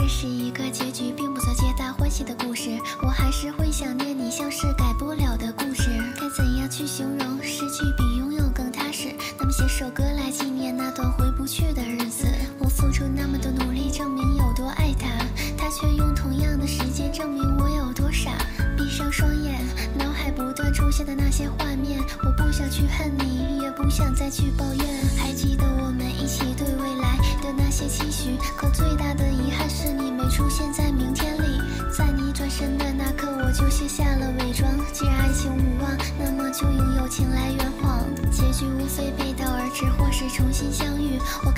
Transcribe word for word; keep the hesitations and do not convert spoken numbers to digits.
这是一个结局并不算皆大欢喜的故事，我还是会想念你，像是改不了的故事。该怎样去形容失去比拥有更踏实？那么写首歌来纪念那段回不去的日子。我付出那么多努力，证明有多爱他，他却用同样的时间证明我有多傻。闭上双眼，脑海不断出现的那些画面，我不想去恨你，也不想再去抱怨。还记得我们一起对未来的那些期许，可最大的遗憾是你没出现在明天里。在你转身的那刻，我就卸下了伪装。既然爱情无望，那么就用友情来圆谎。结局无非背道而驰，或是重新相遇。我